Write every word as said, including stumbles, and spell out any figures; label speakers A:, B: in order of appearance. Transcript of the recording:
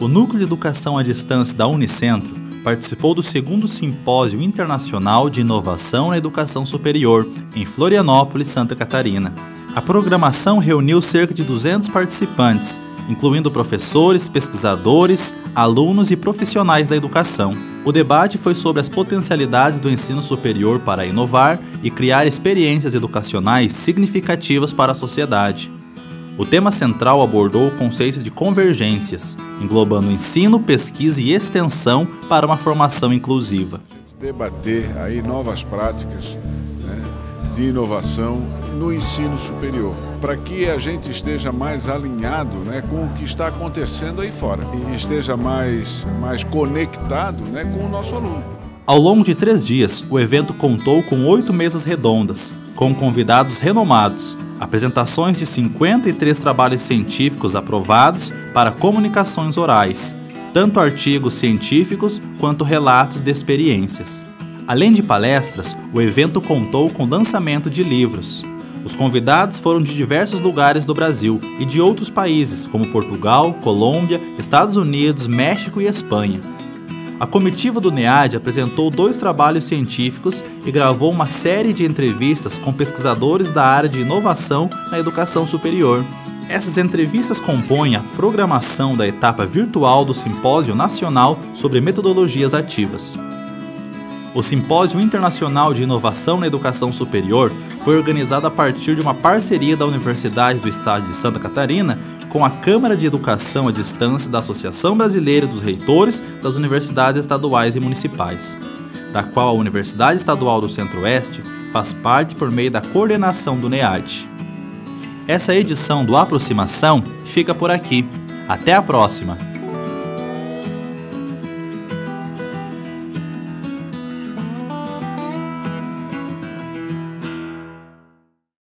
A: O Núcleo de Educação à Distância da Unicentro participou do segundo Simpósio Internacional de Inovação na Educação Superior, em Florianópolis, Santa Catarina. A programação reuniu cerca de duzentos participantes, incluindo professores, pesquisadores, alunos e profissionais da educação. O debate foi sobre as potencialidades do ensino superior para inovar e criar experiências educacionais significativas para a sociedade. O tema central abordou o conceito de convergências, englobando ensino, pesquisa e extensão para uma formação inclusiva.
B: Debater aí novas práticas, né, de inovação no ensino superior, para que a gente esteja mais alinhado, né, com o que está acontecendo aí fora e esteja mais, mais conectado, né, com o nosso aluno.
A: Ao longo de três dias, o evento contou com oito mesas redondas, com convidados renomados, apresentações de cinquenta e três trabalhos científicos aprovados para comunicações orais, tanto artigos científicos quanto relatos de experiências. Além de palestras, o evento contou com lançamento de livros. Os convidados foram de diversos lugares do Brasil e de outros países, como Portugal, Colômbia, Estados Unidos, México e Espanha. A comitiva do NEAD apresentou dois trabalhos científicos e gravou uma série de entrevistas com pesquisadores da área de inovação na educação superior. Essas entrevistas compõem a programação da etapa virtual do Simpósio Nacional sobre Metodologias Ativas. O Simpósio Internacional de Inovação na Educação Superior foi organizado a partir de uma parceria da Universidade do Estado de Santa Catarina com a Câmara de Educação à Distância da Associação Brasileira dos Reitores das Universidades Estaduais e Municipais, da qual a Universidade Estadual do Centro-Oeste faz parte por meio da coordenação do NEAD. Essa edição do Aproximação fica por aqui. Até a próxima!